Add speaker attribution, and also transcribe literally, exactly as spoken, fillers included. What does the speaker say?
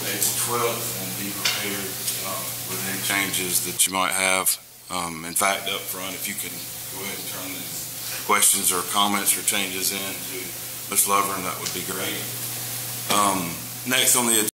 Speaker 1: April twelfth and be prepared uh, with any changes that you might have. Um, in fact, up front, if you can go ahead and turn the questions or comments or changes in to Miz Lovern, that would be great. Um, next on the